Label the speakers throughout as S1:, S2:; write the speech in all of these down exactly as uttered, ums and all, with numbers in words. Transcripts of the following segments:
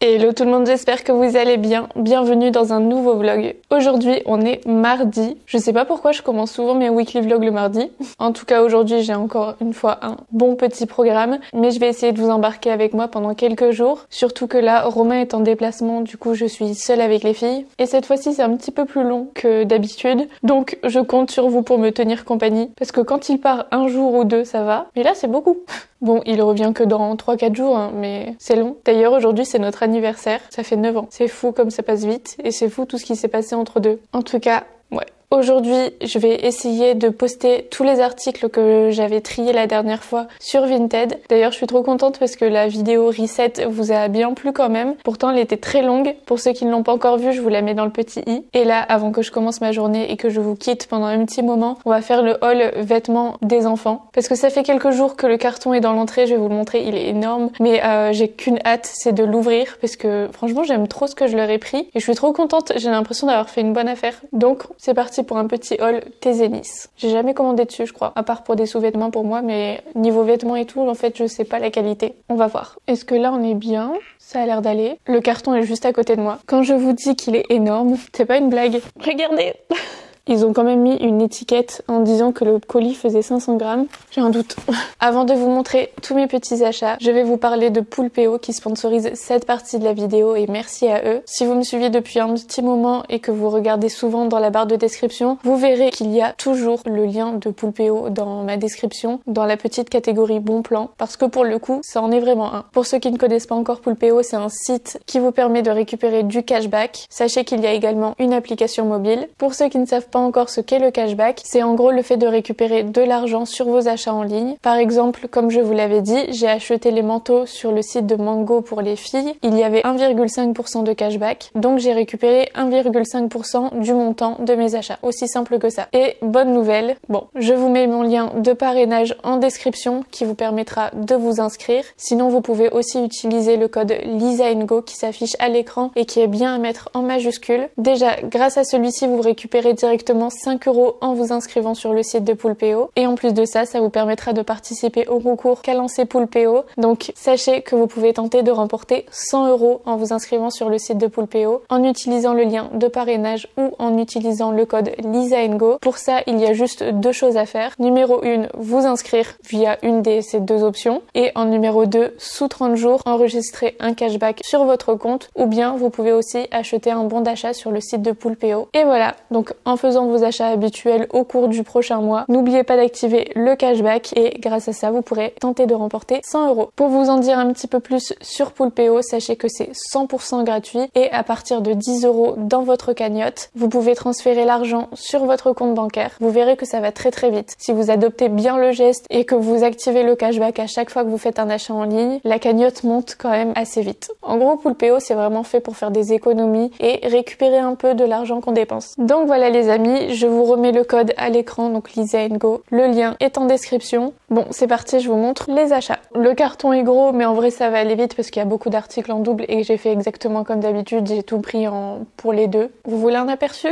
S1: Hello tout le monde, j'espère que vous allez bien. Bienvenue dans un nouveau vlog. Aujourd'hui, on est mardi. Je sais pas pourquoi je commence souvent mes weekly vlogs le mardi. En tout cas, aujourd'hui, j'ai encore une fois un bon petit programme, mais je vais essayer de vous embarquer avec moi pendant quelques jours. Surtout que là, Romain est en déplacement, du coup, je suis seule avec les filles. Et cette fois-ci, c'est un petit peu plus long que d'habitude. Donc, je compte sur vous pour me tenir compagnie. Parce que quand il part un jour ou deux, ça va. Mais là, c'est beaucoup. Bon, il revient que dans trois quatre jours, hein, mais c'est long. D'ailleurs, aujourd'hui, c'est notre anniversaire. Ça fait neuf ans. C'est fou comme ça passe vite. Et c'est fou tout ce qui s'est passé entre deux. En tout cas, ouais. Aujourd'hui, je vais essayer de poster tous les articles que j'avais triés la dernière fois sur Vinted. D'ailleurs, je suis trop contente parce que la vidéo reset vous a bien plu quand même. Pourtant, elle était très longue. Pour ceux qui ne l'ont pas encore vue, je vous la mets dans le petit i. Et là, avant que je commence ma journée et que je vous quitte pendant un petit moment, on va faire le haul vêtements des enfants. Parce que ça fait quelques jours que le carton est dans l'entrée, je vais vous le montrer, il est énorme. Mais euh, j'ai qu'une hâte, c'est de l'ouvrir parce que franchement, j'aime trop ce que je leur ai pris. Et je suis trop contente, j'ai l'impression d'avoir fait une bonne affaire. Donc, c'est parti pour un petit haul Tezenis. J'ai jamais commandé dessus, je crois, à part pour des sous-vêtements pour moi, mais niveau vêtements et tout, en fait, je sais pas la qualité. On va voir. Est-ce que là, on est bien? Ça a l'air d'aller. Le carton est juste à côté de moi. Quand je vous dis qu'il est énorme, c'est pas une blague. Regardez! Ils ont quand même mis une étiquette en disant que le colis faisait cinq cents grammes. J'ai un doute. Avant de vous montrer tous mes petits achats, je vais vous parler de Poulpeo qui sponsorise cette partie de la vidéo et merci à eux. Si vous me suivez depuis un petit moment et que vous regardez souvent dans la barre de description, vous verrez qu'il y a toujours le lien de Poulpeo dans ma description, dans la petite catégorie bon plan, parce que pour le coup, ça en est vraiment un. Pour ceux qui ne connaissent pas encore Poulpeo, c'est un site qui vous permet de récupérer du cashback. Sachez qu'il y a également une application mobile. Pour ceux qui ne savent pas encore ce qu'est le cashback, c'est en gros le fait de récupérer de l'argent sur vos achats en ligne. Par exemple, comme je vous l'avais dit, j'ai acheté les manteaux sur le site de Mango pour les filles. Il y avait un virgule cinq pour cent de cashback, donc j'ai récupéré un virgule cinq pour cent du montant de mes achats. Aussi simple que ça. Et bonne nouvelle, bon, je vous mets mon lien de parrainage en description qui vous permettra de vous inscrire. Sinon, vous pouvez aussi utiliser le code LisaNgo qui s'affiche à l'écran et qui est bien à mettre en majuscule. Déjà, grâce à celui-ci, vous récupérez directement cinq euros en vous inscrivant sur le site de Poulpeo. Et en plus de ça, ça vous permettra de participer au concours qu'a lancé Poulpeo. Donc sachez que vous pouvez tenter de remporter cent euros en vous inscrivant sur le site de Poulpeo, en utilisant le lien de parrainage ou en utilisant le code LisaNgo. Pour ça, il y a juste deux choses à faire. Numéro un, vous inscrire via une de ces deux options. Et en numéro deux, sous trente jours, enregistrer un cashback sur votre compte. Ou bien vous pouvez aussi acheter un bon d'achat sur le site de Poulpeo. Et voilà, donc en faisant vos achats habituels au cours du prochain mois, n'oubliez pas d'activer le cashback et grâce à ça vous pourrez tenter de remporter cent euros. Pour vous en dire un petit peu plus sur Poulpeo, sachez que c'est cent pour cent gratuit et à partir de dix euros dans votre cagnotte, vous pouvez transférer l'argent sur votre compte bancaire. Vous verrez que ça va très très vite. Si vous adoptez bien le geste et que vous activez le cashback à chaque fois que vous faites un achat en ligne, la cagnotte monte quand même assez vite. En gros, Poulpeo c'est vraiment fait pour faire des économies et récupérer un peu de l'argent qu'on dépense. Donc voilà les amis, je vous remets le code à l'écran, donc LisaNgo. Le lien est en description. Bon, c'est parti, je vous montre les achats. Le carton est gros, mais en vrai ça va aller vite parce qu'il y a beaucoup d'articles en double et que j'ai fait exactement comme d'habitude, j'ai tout pris en... pour les deux. Vous voulez un aperçu?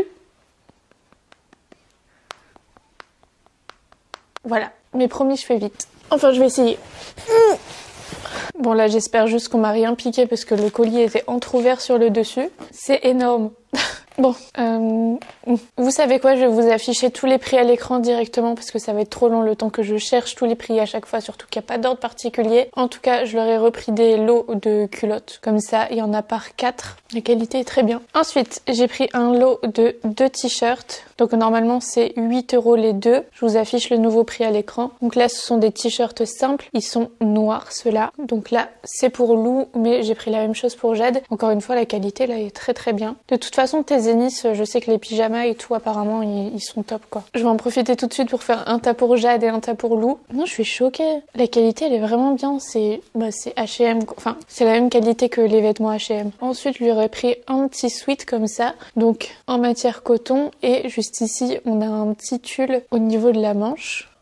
S1: Voilà, mais promis, je fais vite. Enfin, je vais essayer. Bon là, j'espère juste qu'on m'a rien piqué parce que le colis était entrouvert sur le dessus. C'est énorme. Bon, euh, vous savez quoi, je vais vous afficher tous les prix à l'écran directement parce que ça va être trop long le temps que je cherche tous les prix à chaque fois, surtout qu'il n'y a pas d'ordre particulier. En tout cas, je leur ai repris des lots de culottes, comme ça, il y en a par quatre. La qualité est très bien. Ensuite, j'ai pris un lot de deux t-shirts. Donc normalement, c'est huit euros les deux. Je vous affiche le nouveau prix à l'écran. Donc là, ce sont des t-shirts simples. Ils sont noirs, ceux-là. Donc là, c'est pour Lou, mais j'ai pris la même chose pour Jade. Encore une fois, la qualité, là, est très très bien. De toute façon, tes Zénith, je sais que les pyjamas et tout, apparemment, ils, ils sont top, quoi. Je vais en profiter tout de suite pour faire un tas pour Jade et un tas pour Lou. Non, je suis choquée. La qualité, elle est vraiment bien. C'est bah, c'est H et M. Enfin, c'est la même qualité que les vêtements H et M. Ensuite, je lui aurais pris un petit sweat comme ça. Donc, en matière coton. Et juste ici, on a un petit tulle au niveau de la manche.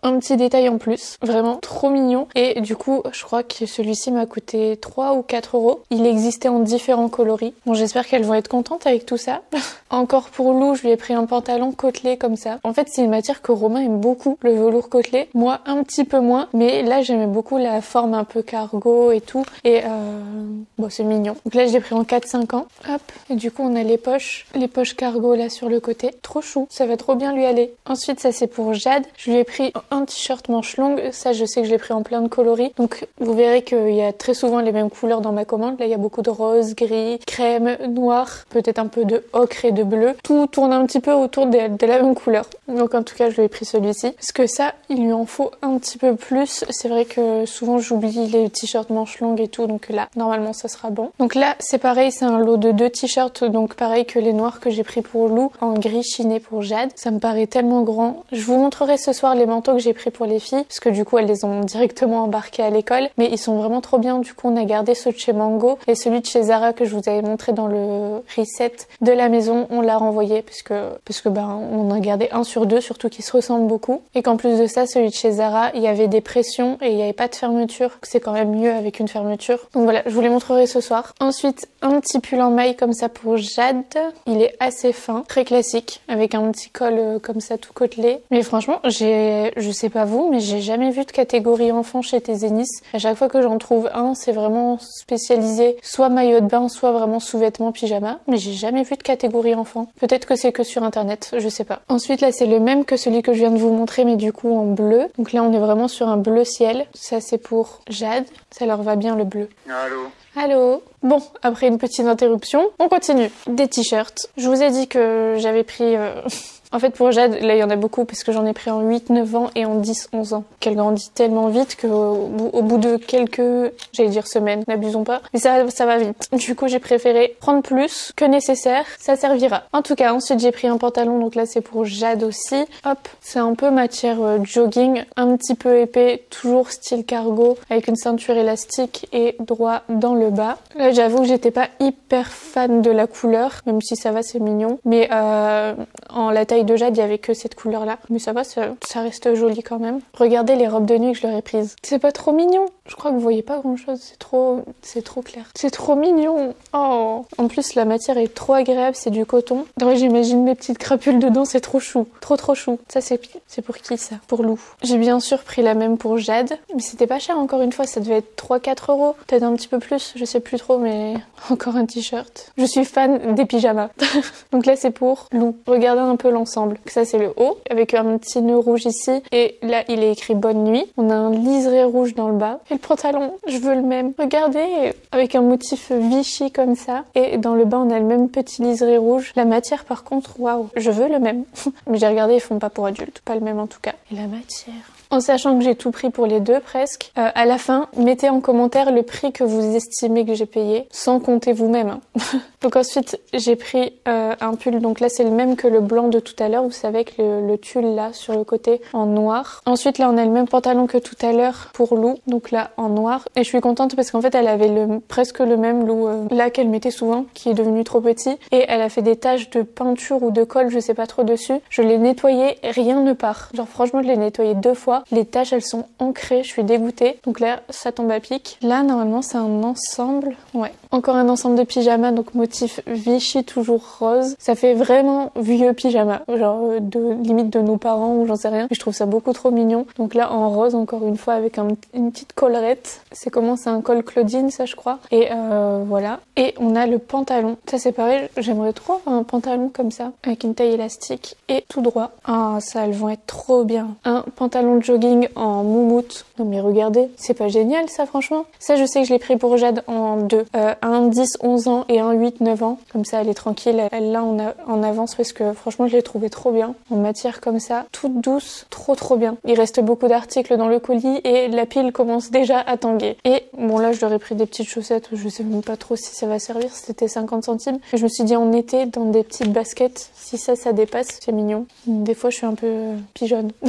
S1: un petit détail en plus, vraiment trop mignon. Et du coup, je crois que celui-ci m'a coûté trois ou quatre euros. Il existait en différents coloris. Bon, j'espère qu'elles vont être contentes avec tout ça. Encore pour Lou, je lui ai pris un pantalon côtelé comme ça. En fait, c'est une matière que Romain aime beaucoup, le velours côtelé. Moi, un petit peu moins, mais là, j'aimais beaucoup la forme un peu cargo et tout. Et euh... bon, c'est mignon. Donc là, je l'ai pris en quatre cinq ans. Hop. Et du coup, on a les poches, les poches cargo là sur le côté. Trop chou. Ça va trop bien lui aller. Ensuite, ça c'est pour Jade. Je lui ai pris un t-shirt manche longue. Ça, je sais que je l'ai pris en plein de coloris. Donc, vous verrez qu'il y a très souvent les mêmes couleurs dans ma commande. Là, il y a beaucoup de rose, gris, crème, noir, peut-être un peu de ocre et de bleu. Tout tourne un petit peu autour de, de la même couleur. Donc, en tout cas, je lui ai pris celui-ci. Parce que ça, il lui en faut un petit peu plus. C'est vrai que souvent, j'oublie les t-shirts manches longues et tout. Donc là, normalement, ça sera bon. Donc là, c'est pareil. C'est un lot de deux t-shirts. Donc, pareil que les noirs que j'ai pris pour Lou, en gris chiné pour Jade. Ça me paraît tellement grand. Je vous montrerai ce soir les manteaux que j'ai pris pour les filles. Parce que du coup, elles les ont directement embarqués à l'école. Mais ils sont vraiment trop bien. Du coup, on a gardé ceux de chez Mango. Et celui de chez Zara que je vous avais montré dans le reset de la maison, on l'a renvoyé. Parce que, parce que ben, on a gardé un sur deux, surtout qu'ils se ressemblent beaucoup. Et qu'en plus de ça, celui de chez Zara, il y avait des pressions et il n'y avait pas de fermeture. C'est quand même mieux avec une fermeture. Donc voilà, je vous les montrerai ce soir. Ensuite, un petit pull en maille comme ça pour Jade. Il est assez fin, très classique, avec un petit col euh, comme ça tout côtelé. Mais franchement, j'ai, je sais pas vous, mais j'ai jamais vu de catégorie enfant chez Tezenis. À chaque fois que j'en trouve un, c'est vraiment spécialisé, soit maillot de bain, soit vraiment sous-vêtements pyjama. Mais j'ai jamais vu de catégorie enfant. Peut-être que c'est que sur internet, je sais pas. Ensuite là, c'est le même que celui que je viens de vous montrer, mais du coup en bleu. Donc là, on est vraiment sur un bleu ciel. Ça c'est pour Jade. Ça leur va bien le bleu.
S2: Allô.
S1: Allô. Bon, après une petite interruption, on continue. Des t-shirts. Je vous ai dit que j'avais pris... Euh... En fait, pour Jade, là, il y en a beaucoup parce que j'en ai pris en huit neuf ans et en dix onze ans. Qu'elle grandit tellement vite qu'au bout, au bout de quelques, j'allais dire semaines, n'abusons pas, mais ça, ça va vite. Du coup, j'ai préféré prendre plus que nécessaire, ça servira. En tout cas, ensuite, j'ai pris un pantalon, donc là, c'est pour Jade aussi. Hop, c'est un peu matière euh, jogging, un petit peu épais, toujours style cargo, avec une ceinture élastique et droit dans le bas. Là, j'avoue que j'étais pas hyper fan de la couleur, même si ça va, c'est mignon. Mais euh, en la taille de Jade, il y avait que cette couleur là, mais ça va, ça, ça reste joli quand même. Regardez les robes de nuit que je leur ai prises, c'est pas trop mignon? Je crois que vous voyez pas grand chose, c'est trop c'est trop clair, c'est trop mignon. Oh, en plus la matière est trop agréable, c'est du coton. Ouais, j'imagine mes petites crapules dedans, c'est trop chou, trop trop chou. Ça c'est c'est pour qui ça? Pour Lou. J'ai bien sûr pris la même pour Jade, mais c'était pas cher encore une fois, ça devait être trois quatre euros, peut-être un petit peu plus, je sais plus trop, mais encore un t-shirt. Je suis fan des pyjamas. Donc là c'est pour Lou. Regardez un peu l'ensemble. Ça c'est le haut avec un petit nœud rouge ici et là il est écrit bonne nuit. On a un liseré rouge dans le bas et le pantalon je veux le même. Regardez, avec un motif Vichy comme ça et dans le bas on a le même petit liseré rouge. La matière par contre waouh, je veux le même. Mais j'ai regardé, ils font pas pour adultes, pas le même en tout cas. Et la matière, en sachant que j'ai tout pris pour les deux presque. Euh, à la fin, mettez en commentaire le prix que vous estimez que j'ai payé, sans compter vous-même. Hein. Donc ensuite, j'ai pris euh, un pull, donc là c'est le même que le blanc de tout à l'heure, vous savez, avec le, le tulle là sur le côté en noir. Ensuite là on a le même pantalon que tout à l'heure pour Lou, donc là en noir. Et je suis contente parce qu'en fait elle avait le, presque le même Lou euh, là qu'elle mettait souvent, qui est devenu trop petit. Et elle a fait des taches de peinture ou de colle, je sais pas trop dessus. Je l'ai nettoyé, rien ne part. Genre franchement je l'ai nettoyé deux fois. Les taches elles sont ancrées, je suis dégoûtée. Donc là ça tombe à pic. Là normalement c'est un ensemble, ouais. Encore un ensemble de pyjama, donc motif Vichy toujours rose. Ça fait vraiment vieux pyjama, genre de limite de nos parents ou j'en sais rien. Et je trouve ça beaucoup trop mignon. Donc là en rose encore une fois avec un, une petite collerette. C'est comment? C'est un col Claudine ça je crois. Et euh, voilà. Et on a le pantalon. Ça c'est pareil, j'aimerais trop avoir un pantalon comme ça avec une taille élastique et tout droit. Ah ça elles vont être trop bien. Un pantalon de jogging en moumoute. Non mais regardez, c'est pas génial ça franchement. Ça je sais que je l'ai pris pour Jade en deux. Euh, un dix onze ans et un huit neuf ans. Comme ça elle est tranquille, elle l'a en, en avance parce que franchement je l'ai trouvé trop bien. En matière comme ça, toute douce, trop trop bien. Il reste beaucoup d'articles dans le colis et la pile commence déjà à tanguer. Et bon là je leur ai pris des petites chaussettes, je sais même pas trop si ça va servir, c'était cinquante centimes. Mais je me suis dit en été dans des petites baskets, si ça ça dépasse, c'est mignon. Des fois je suis un peu pigeonne.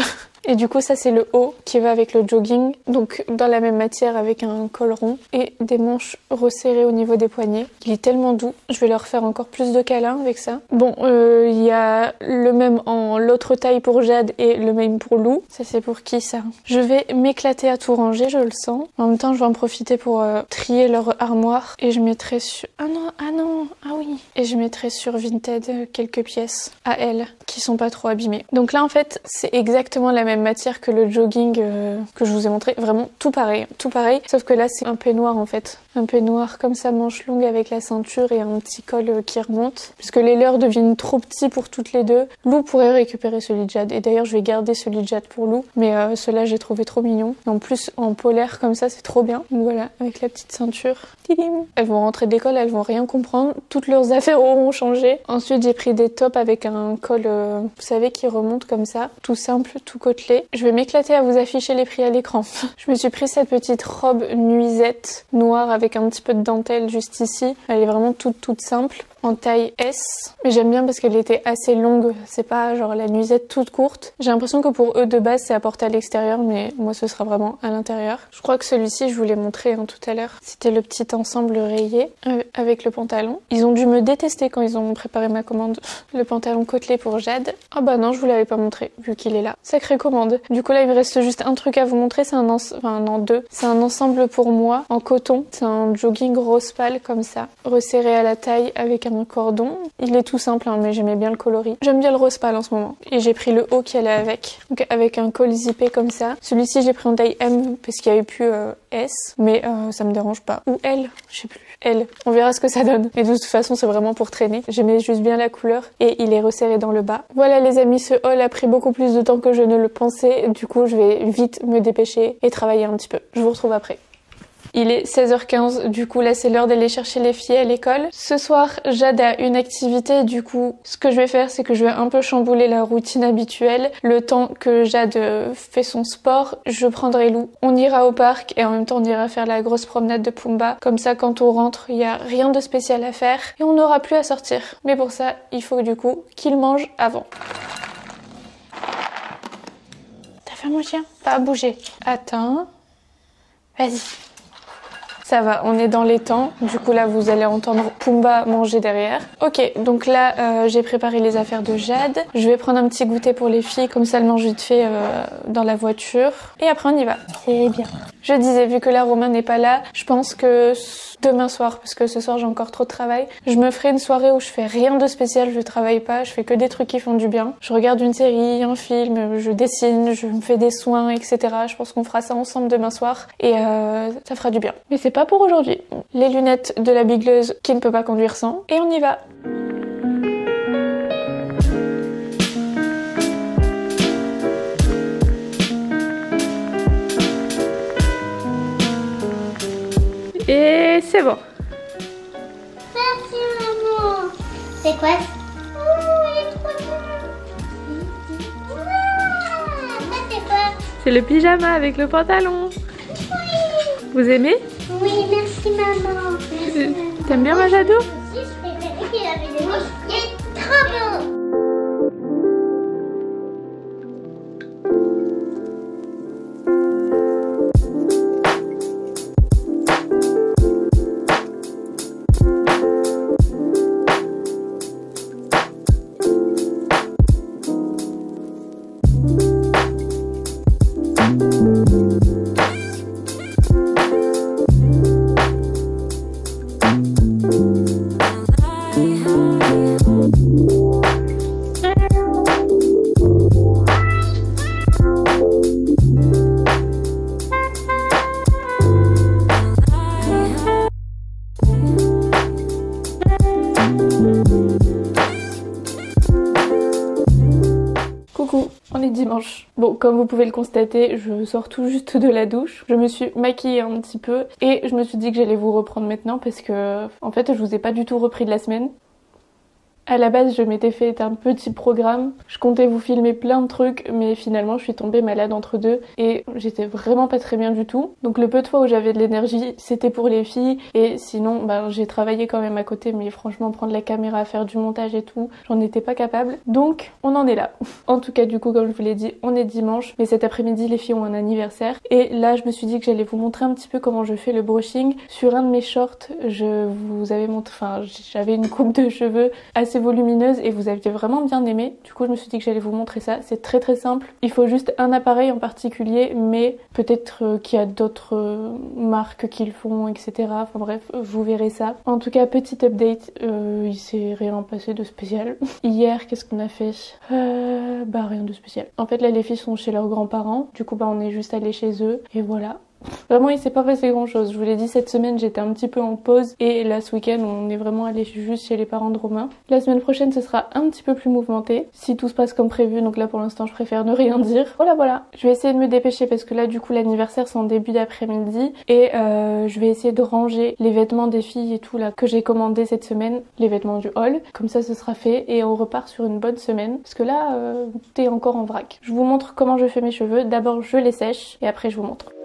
S1: Et du coup ça c'est le haut qui va avec le jogging, donc dans la même matière avec un col rond et des manches resserrées au niveau des poignets. Il est tellement doux, je vais leur faire encore plus de câlins avec ça. Bon, euh, il y a le même en l'autre taille pour Jade et le même pour Lou. Ça c'est pour qui ça? Je vais m'éclater à tout ranger, je le sens. En même temps je vais en profiter pour euh, trier leur armoire et je mettrai sur... Ah non, ah non, ah oui. Et je mettrai sur Vinted quelques pièces à elle qui sont pas trop abîmées. Donc là en fait c'est exactement la même matière que le jogging euh, que je vous ai montré. Vraiment tout pareil, tout pareil. Sauf que là c'est un peignoir en fait. Un peignoir comme ça, manche longue avec la ceinture et un petit col euh, qui remonte. Puisque les leurs deviennent trop petits pour toutes les deux. Lou pourrait récupérer celui de Jade. Et d'ailleurs je vais garder celui de Jade pour Lou. Mais euh, ceux-là j'ai trouvé trop mignon. En plus en polaire comme ça c'est trop bien. Donc voilà, avec la petite ceinture. Tidim. Elles vont rentrer de l'école, elles vont rien comprendre. Toutes leurs affaires auront changé. Ensuite j'ai pris des tops avec un col, euh, vous savez, qui remonte comme ça. Tout simple, tout côtelé. Je vais m'éclater à vous afficher les prix à l'écran. Je me suis pris cette petite robe nuisette noire avec un petit peu de dentelle juste ici. Elle est vraiment toute toute simple. En taille S, mais j'aime bien parce qu'elle était assez longue, c'est pas genre la nuisette toute courte. J'ai l'impression que pour eux de base c'est à porter à l'extérieur, mais moi ce sera vraiment à l'intérieur. Je crois que celui-ci je vous l'ai montré hein, tout à l'heure. C'était le petit ensemble rayé euh, avec le pantalon. Ils ont dû me détester quand ils ont préparé ma commande. Le pantalon côtelé pour Jade. Ah bah non, je vous l'avais pas montré vu qu'il est là. Sacrée commande. Du coup là il me reste juste un truc à vous montrer, c'est un ensemble, enfin non deux. C'est un ensemble pour moi en coton. C'est un jogging rose pâle comme ça, resserré à la taille avec un un cordon. Il est tout simple hein, mais j'aimais bien le coloris. J'aime bien le rose pâle en ce moment. Et j'ai pris le haut qui allait avec. Donc avec un col zippé comme ça. Celui-ci j'ai pris en taille M parce qu'il y avait plus euh, S. Mais euh, ça me dérange pas. Ou L, je sais plus. L. On verra ce que ça donne. Mais de toute façon c'est vraiment pour traîner. J'aimais juste bien la couleur. Et il est resserré dans le bas. Voilà les amis, ce haul a pris beaucoup plus de temps que je ne le pensais. Du coup je vais vite me dépêcher et travailler un petit peu. Je vous retrouve après. Il est seize heures quinze, du coup là c'est l'heure d'aller chercher les filles à l'école. Ce soir Jade a une activité, du coup ce que je vais faire c'est que je vais un peu chambouler la routine habituelle. Le temps que Jade fait son sport, je prendrai Lou. On ira au parc et en même temps on ira faire la grosse promenade de Pumba. Comme ça quand on rentre il n'y a rien de spécial à faire et on n'aura plus à sortir. Mais pour ça il faut du coup qu'il mange avant. T'as fait mon chien? Pas à bouger. Attends. Vas-y. Ça va, on est dans les temps. Du coup là vous allez entendre Pumba manger derrière. Ok, donc là euh, j'ai préparé les affaires de Jade. Je vais prendre un petit goûter pour les filles, comme ça elles mangent vite fait euh, dans la voiture. Et après on y va. C'est bien. Je disais, vu que là Romain n'est pas là, je pense que demain soir, parce que ce soir j'ai encore trop de travail, je me ferai une soirée où je fais rien de spécial, je travaille pas, je fais que des trucs qui font du bien. Je regarde une série, un film, je dessine, je me fais des soins, et cetera. Je pense qu'on fera ça ensemble demain soir et euh, ça fera du bien. Mais c'est pas pour aujourd'hui. Les lunettes de la bigleuse qui ne peut pas conduire sans. Et on y va. Et c'est bon.
S2: Merci maman. C'est quoi? Oh, il est trop bien. Wow, ça c'est quoi?
S1: C'est le pyjama avec le pantalon.
S2: Oui.
S1: Vous aimez?
S2: Oui, merci maman.
S1: T'aimes bien ma Jadou?
S2: Si, je préférais qu'il avait des manches. Il est trop beau.
S1: Coucou, on est dimanche. Bon, comme vous pouvez le constater, je sors tout juste de la douche. Je me suis maquillée un petit peu et je me suis dit que j'allais vous reprendre maintenant parce que, en fait, je vous ai pas du tout repris de la semaine. À la base, je m'étais fait un petit programme. Je comptais vous filmer plein de trucs, mais finalement, je suis tombée malade entre deux et j'étais vraiment pas très bien du tout. Donc le peu de fois où j'avais de l'énergie, c'était pour les filles et sinon, ben, j'ai travaillé quand même à côté, mais franchement, prendre la caméra, faire du montage et tout, j'en étais pas capable. Donc, on en est là. En tout cas, du coup, comme je vous l'ai dit, on est dimanche, mais cet après-midi, les filles ont un anniversaire et là, je me suis dit que j'allais vous montrer un petit peu comment je fais le brushing. Sur un de mes shorts, je vous avais montré, enfin, j'avais une coupe de cheveux assez volumineuse et vous aviez vraiment bien aimé. Du coup, je me suis dit que j'allais vous montrer ça. C'est très très simple. Il faut juste un appareil en particulier, mais peut-être euh, qu'il y a d'autres euh, marques qui le font, et cetera. Enfin bref, vous verrez ça. En tout cas, petit update, euh, il s'est rien passé de spécial. Hier, qu'est-ce qu'on a fait euh, Bah rien de spécial. En fait, là, les filles sont chez leurs grands-parents. Du coup, bah on est juste allé chez eux et voilà. Vraiment, il s'est pas passé grand chose. Je vous l'ai dit, cette semaine, j'étais un petit peu en pause et là, ce week-end, on est vraiment allé juste chez les parents de Romain. La semaine prochaine, ce sera un petit peu plus mouvementé, si tout se passe comme prévu. Donc là, pour l'instant, je préfère ne rien dire. Voilà, voilà. Je vais essayer de me dépêcher parce que là, du coup, l'anniversaire, c'est en début d'après-midi et euh, je vais essayer de ranger les vêtements des filles et tout là que j'ai commandé cette semaine, les vêtements du haul. Comme ça, ce sera fait et on repart sur une bonne semaine parce que là, euh, tout est encore en vrac. Je vous montre comment je fais mes cheveux. D'abord, je les sèche et après, je vous montre.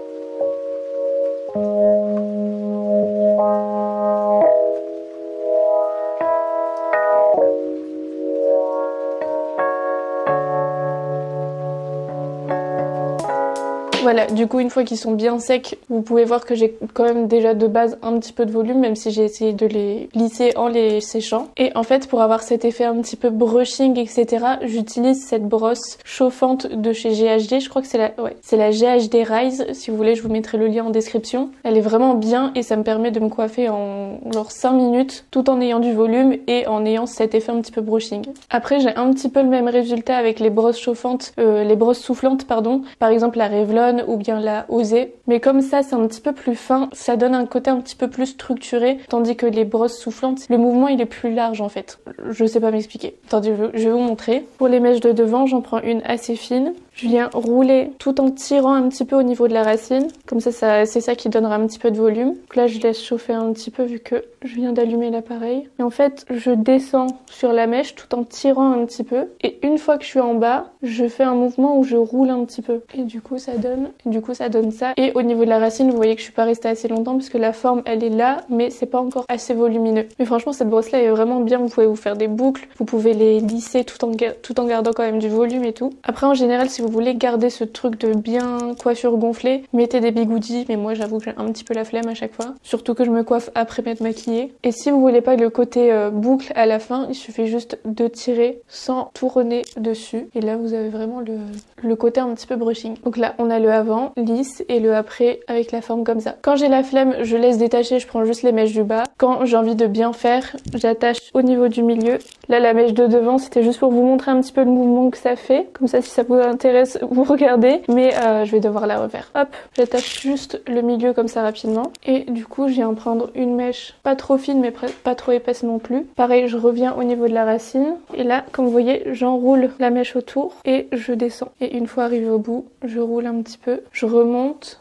S1: Voilà, du coup une fois qu'ils sont bien secs, vous pouvez voir que j'ai quand même déjà de base un petit peu de volume, même si j'ai essayé de les lisser en les séchant. Et en fait, pour avoir cet effet un petit peu brushing, et cetera, j'utilise cette brosse chauffante de chez G H D. Je crois que c'est la, ouais, c'est la G H D Rise. Si vous voulez, je vous mettrai le lien en description. Elle est vraiment bien et ça me permet de me coiffer en genre cinq minutes, tout en ayant du volume et en ayant cet effet un petit peu brushing. Après, j'ai un petit peu le même résultat avec les brosses chauffantes, euh, les brosses soufflantes, pardon. Par exemple, la Revlon ou bien la Osé, mais comme ça c'est un petit peu plus fin, ça donne un côté un petit peu plus structuré, tandis que les brosses soufflantes, le mouvement il est plus large en fait. Je sais pas m'expliquer. Attendez, je, je vais vous montrer. Pour les mèches de devant, j'en prends une assez fine. Je viens rouler tout en tirant un petit peu au niveau de la racine. Comme ça, ça c'est ça qui donnera un petit peu de volume. Donc là, je laisse chauffer un petit peu vu que je viens d'allumer l'appareil. Et en fait, je descends sur la mèche tout en tirant un petit peu. Et une fois que je suis en bas, je fais un mouvement où je roule un petit peu. Et du coup, ça donne, et du coup, ça donne ça. Et au niveau de la racine, vous voyez que je suis pas restée assez longtemps parce que la forme, elle est là, mais c'est pas encore assez volumineux. Mais franchement, cette brosse-là est vraiment bien. Vous pouvez vous faire des boucles, vous pouvez les lisser tout en, tout en gardant quand même du volume et tout. Après, en général, si vous voulez garder ce truc de bien coiffure gonflée, mettez des bigoudis, mais moi j'avoue que j'ai un petit peu la flemme à chaque fois, surtout que je me coiffe après m'être maquillée. Et si vous voulez pas le côté euh, boucle à la fin, il suffit juste de tirer sans tourner dessus et là vous avez vraiment le, le côté un petit peu brushing. Donc là on a le avant lisse et le après avec la forme comme ça. Quand j'ai la flemme, je laisse détacher, je prends juste les mèches du bas. Quand j'ai envie de bien faire, j'attache au niveau du milieu. Là la mèche de devant, c'était juste pour vous montrer un petit peu le mouvement que ça fait, comme ça si ça vous intéresse vous regardez, mais euh, je vais devoir la refaire. Hop, j'attache juste le milieu comme ça rapidement et du coup je viens prendre une mèche pas trop fine mais pas trop épaisse non plus. Pareil, je reviens au niveau de la racine et là comme vous voyez j'enroule la mèche autour et je descends et une fois arrivé au bout je roule un petit peu, je remonte.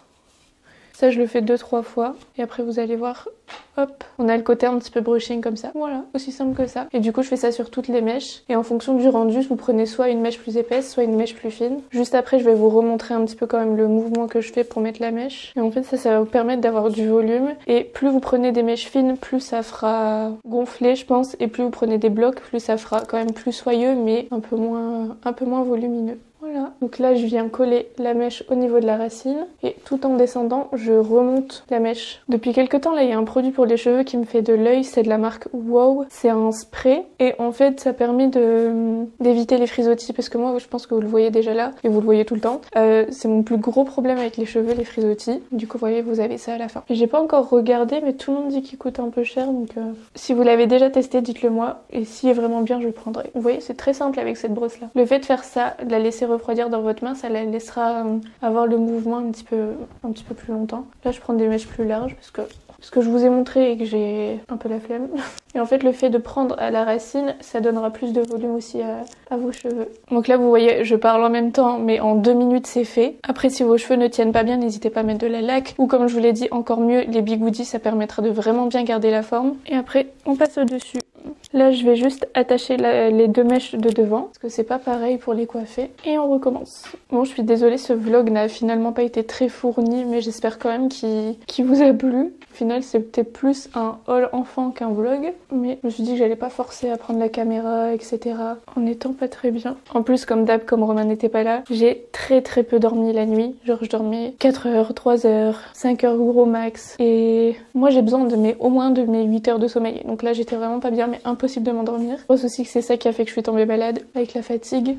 S1: Ça je le fais deux trois fois et après vous allez voir, hop, on a le côté un petit peu brushing comme ça. Voilà, aussi simple que ça. Et du coup je fais ça sur toutes les mèches et en fonction du rendu vous prenez soit une mèche plus épaisse soit une mèche plus fine. Juste après je vais vous remontrer un petit peu quand même le mouvement que je fais pour mettre la mèche. Et en fait ça ça va vous permettre d'avoir du volume et plus vous prenez des mèches fines plus ça fera gonfler je pense et plus vous prenez des blocs plus ça fera quand même plus soyeux mais un peu moins, un peu moins volumineux. Voilà, donc là je viens coller la mèche au niveau de la racine et tout en descendant je remonte la mèche. Depuis quelques temps là il y a un produit pour les cheveux qui me fait de l'œil, c'est de la marque Wow, c'est un spray et en fait ça permet de d'éviter les frisottis parce que moi je pense que vous le voyez déjà là et vous le voyez tout le temps. Euh, c'est mon plus gros problème avec les cheveux, les frisottis. Du coup vous voyez vous avez ça à la fin. J'ai pas encore regardé mais tout le monde dit qu'il coûte un peu cher donc euh, si vous l'avez déjà testé dites-le moi et si est vraiment bien je le prendrai. Vous voyez c'est très simple avec cette brosse là. Le fait de faire ça, de la laisser refroidir dans votre main, ça la laissera euh, avoir le mouvement un petit peu un petit peu plus longtemps. Là je prends des mèches plus larges parce que parce que je vous ai montré et que j'ai un peu la flemme. Et en fait le fait de prendre à la racine, ça donnera plus de volume aussi à, à vos cheveux. Donc là vous voyez je parle en même temps mais en deux minutes c'est fait. Après si vos cheveux ne tiennent pas bien n'hésitez pas à mettre de la laque ou comme je vous l'ai dit encore mieux les bigoudis, ça permettra de vraiment bien garder la forme. Et après on passe au dessus. Là je vais juste attacher la, les deux mèches de devant parce que c'est pas pareil pour les coiffer et on recommence. Bon, je suis désolée, ce vlog n'a finalement pas été très fourni, mais j'espère quand même qu'il qu'il vous a plu. Au final c'était plus un haul enfant qu'un vlog, mais je me suis dit que j'allais pas forcer à prendre la caméra, et cetera en étant pas très bien. En plus, comme d'hab, comme Romain n'était pas là, j'ai très très peu dormi la nuit. Genre je dormais quatre heures, trois heures, cinq heures gros max. Et moi j'ai besoin de mes, au moins de mes huit heures de sommeil. Donc là j'étais vraiment pas bien, mais impossible de m'endormir. Je pense aussi que c'est ça qui a fait que je suis tombée malade, avec la fatigue.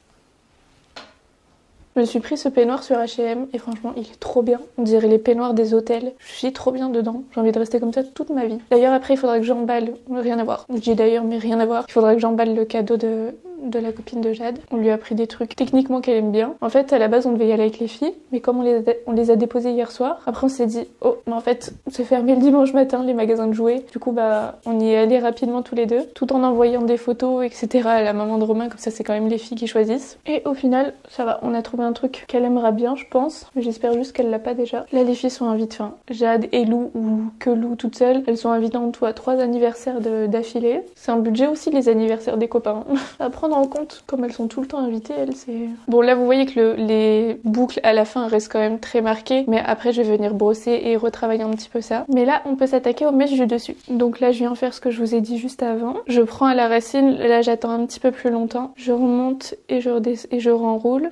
S1: Je me suis pris ce peignoir sur H et M et franchement il est trop bien. On dirait les peignoirs des hôtels. Je suis trop bien dedans. J'ai envie de rester comme ça toute ma vie. D'ailleurs après il faudra que j'emballe, rien à voir. Je dis d'ailleurs mais rien à voir. Il faudra que j'emballe le cadeau de... de la copine de Jade. On lui a pris des trucs techniquement qu'elle aime bien. En fait à la base on devait y aller avec les filles, mais comme on les a, on les a déposées hier soir, après on s'est dit oh mais en fait c'est fermé le dimanche matin les magasins de jouets. Du coup bah on y est allé rapidement tous les deux, tout en envoyant des photos etc à la maman de Romain, comme ça c'est quand même les filles qui choisissent. Et au final ça va, on a trouvé un truc qu'elle aimera bien je pense, mais j'espère juste qu'elle l'a pas déjà. Là les filles sont invitées, enfin Jade et Lou ou que Lou toute seule, elles sont invitées en tout à trois anniversaires d'affilée. C'est un budget aussi les anniversaires des copains à prendre en compte, comme elles sont tout le temps invitées, elles c'est... Bon là vous voyez que le, les boucles à la fin restent quand même très marquées, mais après je vais venir brosser et retravailler un petit peu ça. Mais là on peut s'attaquer aux mèches du dessus. Donc là je viens faire ce que je vous ai dit juste avant. Je prends à la racine, là j'attends un petit peu plus longtemps, je remonte et je, redess... et je renroule.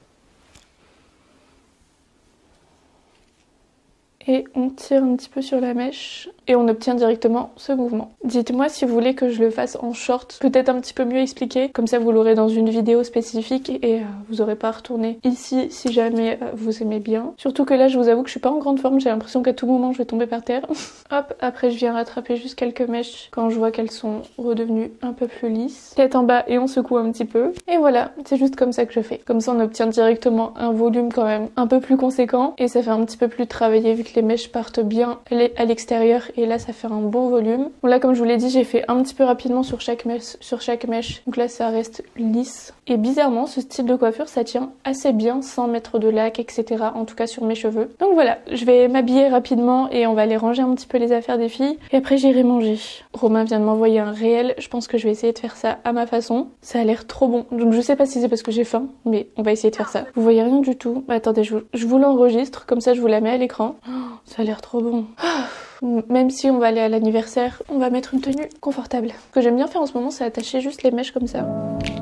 S1: Et on tire un petit peu sur la mèche et on obtient directement ce mouvement. Dites-moi si vous voulez que je le fasse en short, peut-être un petit peu mieux expliqué, comme ça vous l'aurez dans une vidéo spécifique et euh, vous aurez pas à retourner ici si jamais euh, vous aimez bien. Surtout que là je vous avoue que je suis pas en grande forme, j'ai l'impression qu'à tout moment je vais tomber par terre. Hop, après je viens rattraper juste quelques mèches quand je vois qu'elles sont redevenues un peu plus lisses. Tête en bas et on secoue un petit peu. Et voilà, c'est juste comme ça que je fais. Comme ça on obtient directement un volume quand même un peu plus conséquent et ça fait un petit peu plus travaillé vu que les mèches partent bien à l'extérieur et là ça fait un bon volume. Bon là comme je vous l'ai dit j'ai fait un petit peu rapidement sur chaque mèche, sur chaque mèche. Donc là ça reste lisse. Et bizarrement ce style de coiffure ça tient assez bien sans mettre de lac et cetera. En tout cas sur mes cheveux. Donc voilà, je vais m'habiller rapidement et on va aller ranger un petit peu les affaires des filles. Et après j'irai manger. Romain vient de m'envoyer un réel, je pense que je vais essayer de faire ça à ma façon. Ça a l'air trop bon. Donc je sais pas si c'est parce que j'ai faim, mais on va essayer de faire ça. Vous voyez rien du tout. Bah, attendez, je vous, je vous l'enregistre, comme ça je vous la mets à l'écran. Oh, ça a l'air trop bon. Même si on va aller à l'anniversaire, on va mettre une tenue confortable. Ce que j'aime bien faire en ce moment, c'est attacher juste les mèches comme ça.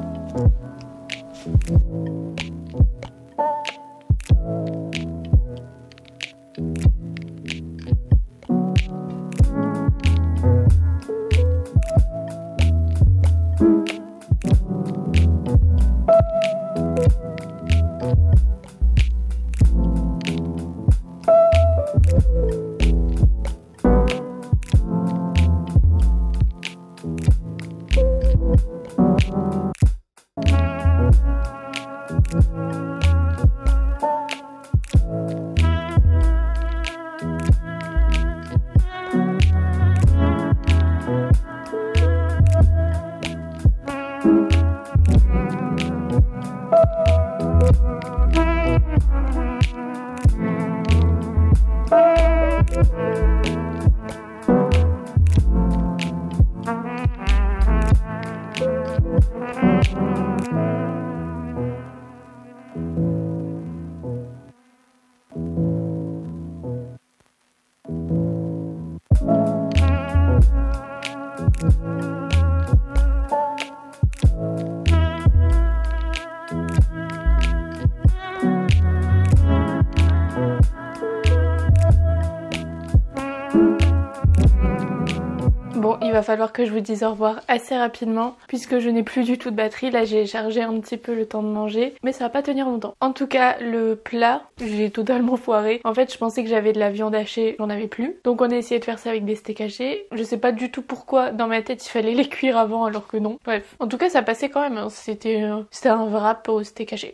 S1: Bon, il va falloir que je vous dise au revoir assez rapidement puisque je n'ai plus du tout de batterie. Là j'ai chargé un petit peu le temps de manger, mais ça va pas tenir longtemps. En tout cas le plat, j'ai totalement foiré. En fait je pensais que j'avais de la viande hachée, j'en avais plus. Donc on a essayé de faire ça avec des steaks hachés. Je sais pas du tout pourquoi dans ma tête il fallait les cuire avant alors que non. Bref, en tout cas ça passait quand même, hein. C'était euh, c'était un wrap au steak haché.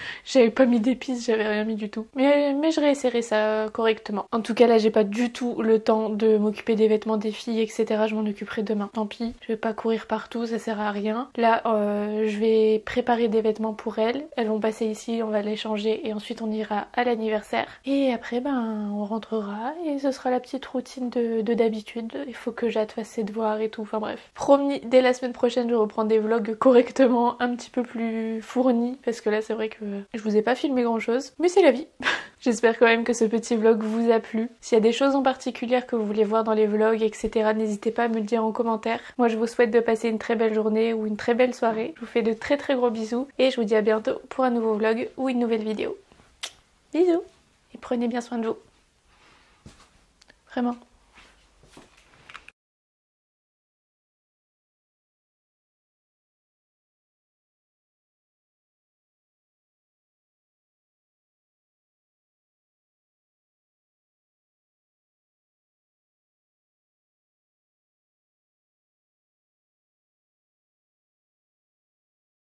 S1: J'avais pas mis d'épices, j'avais rien mis du tout. Mais, mais je réessayerai ça correctement. En tout cas là j'ai pas du tout le temps de m'occuper des vêtements des filles, et cetera. Je m'en occuperai demain. Tant pis, je vais pas courir partout, ça sert à rien. Là euh, je vais préparer des vêtements pour elles. Elles vont passer ici, on va les changer et ensuite on ira à l'anniversaire. Et après ben on rentrera et ce sera la petite routine de d'habitude. Il faut que Jade fasse ses devoirs et tout. Enfin bref. Promis, dès la semaine prochaine je reprends des vlogs correctement, un petit peu plus fournis parce que là c'est vrai que je vous ai pas filmé grand chose. Mais c'est la vie. J'espère quand même que ce petit vlog vous a plu. S'il y a des choses en particulier que vous voulez voir dans les vlogs, et cetera, n'hésitez pas à me le dire en commentaire. Moi, je vous souhaite de passer une très belle journée ou une très belle soirée. Je vous fais de très très gros bisous et je vous dis à bientôt pour un nouveau vlog ou une nouvelle vidéo. Bisous et prenez bien soin de vous. Vraiment.